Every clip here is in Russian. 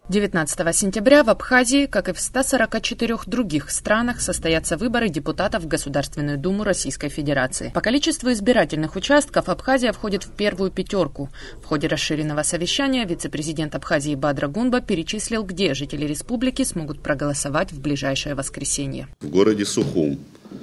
19 сентября в Абхазии, как и в 144 других странах, состоятся выборы депутатов в Государственную Думу Российской Федерации. По количеству избирательных участков Абхазия входит в первую пятерку. В ходе расширенного совещания вице-президент Абхазии Бадра Гунба перечислил, где жители республики смогут проголосовать в ближайшее воскресенье. В городе Сухум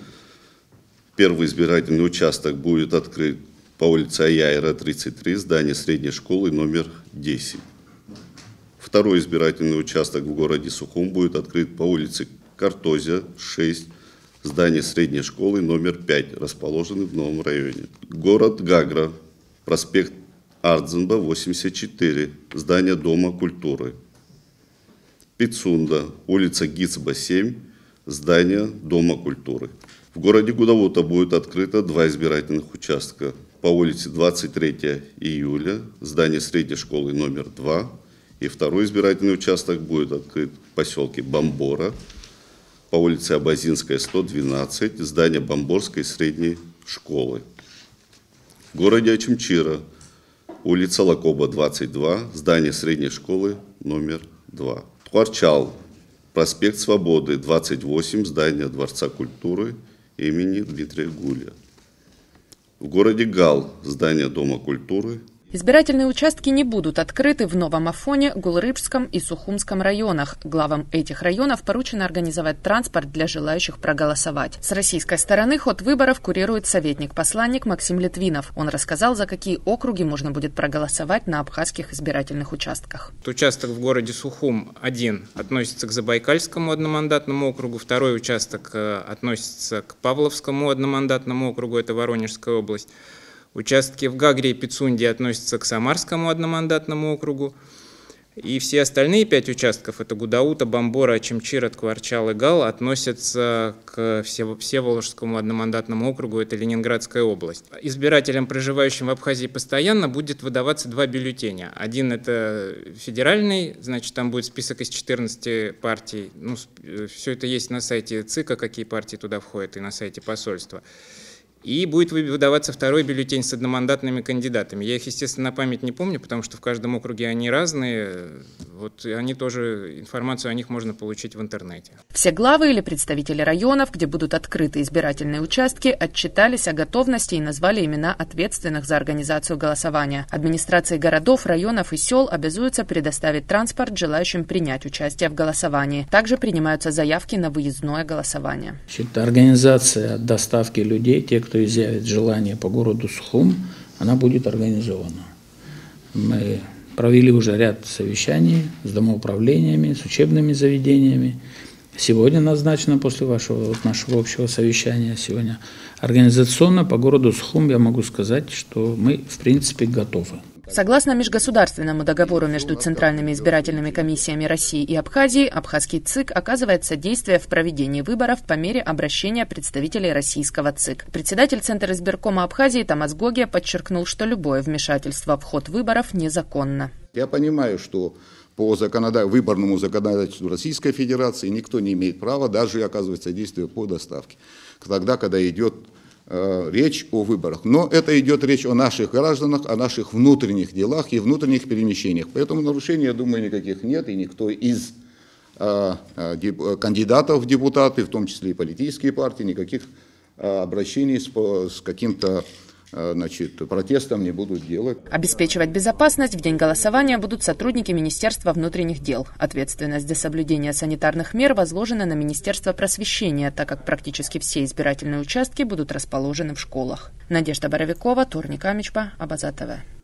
первый избирательный участок будет открыт по улице Аяйра, 33, здание средней школы номер 10. Второй избирательный участок в городе Сухум будет открыт по улице Картозя, 6, здание средней школы номер 5, расположенный в новом районе. Город Гагра, проспект Ардзенба, 84, здание Дома культуры. Пицунда, улица Гицба, 7, здание Дома культуры. В городе Гудаута будет открыто два избирательных участка. По улице 23 июля, здание средней школы номер 2, и второй избирательный участок будет открыт в поселке Бамбора, по улице Абазинская, 112, здание Бамборской средней школы. В городе Ачимчира, улица Лакоба, 22, здание средней школы номер 2. Тхуарчал, проспект Свободы, 28, здание Дворца культуры имени Дмитрия Гуля. В городе Гал, здание Дома культуры. Избирательные участки не будут открыты в Новом Афоне, Гулрыбском и Сухумском районах. Главам этих районов поручено организовать транспорт для желающих проголосовать. С российской стороны ход выборов курирует советник-посланник Максим Литвинов. Он рассказал, за какие округи можно будет проголосовать на абхазских избирательных участках. Участок в городе Сухум один относится к Забайкальскому одномандатному округу, второй участок относится к Павловскому одномандатному округу, это Воронежская область. Участки в Гагре и Пицунде относятся к Самарскому одномандатному округу. И все остальные 5 участков, это Гудаута, Бамбора, Ачимчира, Тхуарчал и Гал, относятся к Всеволожскому одномандатному округу, это Ленинградская область. Избирателям, проживающим в Абхазии постоянно, будет выдаваться 2 бюллетеня. Один это федеральный, значит, там будет список из 14 партий. Все это есть на сайте ЦИКа, какие партии туда входят, и на сайте посольства. И будет выдаваться второй бюллетень с одномандатными кандидатами. Я их, естественно, на память не помню, потому что в каждом округе они разные. Они тоже, информацию о них можно получить в интернете. Все главы или представители районов, где будут открыты избирательные участки, отчитались о готовности и назвали имена ответственных за организацию голосования. Администрации городов, районов и сел обязуются предоставить транспорт желающим принять участие в голосовании. Также принимаются заявки на выездное голосование. Организация доставки людей, те, кто изъявит желание по городу Сухум, она будет организована. Мы провели уже ряд совещаний с домоуправлениями, с учебными заведениями. Сегодня назначено, после нашего общего совещания, сегодня организационно по городу Сухум я могу сказать, что мы в принципе готовы. Согласно межгосударственному договору между Центральными избирательными комиссиями России и Абхазии, абхазский ЦИК оказывает содействие в проведении выборов по мере обращения представителей российского ЦИК. Председатель Центра избиркома Абхазии Тамас Гогия подчеркнул, что любое вмешательство в ход выборов незаконно. Я понимаю, что по выборному законодательству Российской Федерации никто не имеет права даже оказывать содействие по доставке. Тогда, когда идет речь о выборах. Но это идет речь о наших гражданах, о наших внутренних делах и внутренних перемещениях. Поэтому нарушений, я думаю, никаких нет. И никто из кандидатов в депутаты, в том числе и политические партии, никаких обращений с каким-то протестом не будут делать. Обеспечивать безопасность в день голосования будут сотрудники Министерства внутренних дел. Ответственность за соблюдение санитарных мер возложена на Министерство просвещения, так как практически все избирательные участки будут расположены в школах. Надежда Боровикова, Торник Амичба, Абаза ТВ.